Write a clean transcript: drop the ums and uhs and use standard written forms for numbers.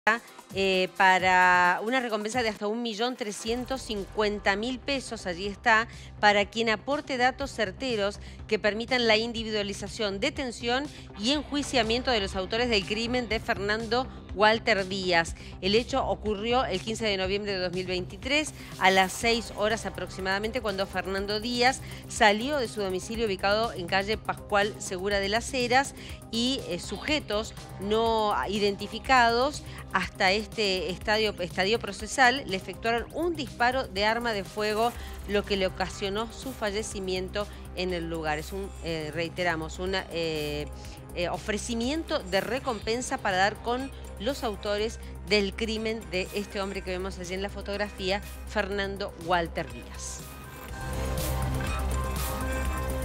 para una recompensa de hasta 1.350.000 pesos, allí está, para quien aporte datos certeros que permitan la individualización, detención y enjuiciamiento de los autores del crimen de Fernando Walter Díaz. El hecho ocurrió el 15 de noviembre de 2023 a las 6 horas aproximadamente, cuando Fernando Díaz salió de su domicilio ubicado en calle Pascual Segura de las Heras y sujetos no identificados hasta este estadio procesal le efectuaron un disparo de arma de fuego, lo que le ocasionó su fallecimiento en el lugar. Es reiteramos, un ofrecimiento de recompensa para dar con los autores del crimen de este hombre que vemos allí en la fotografía, Fernando Walter Díaz.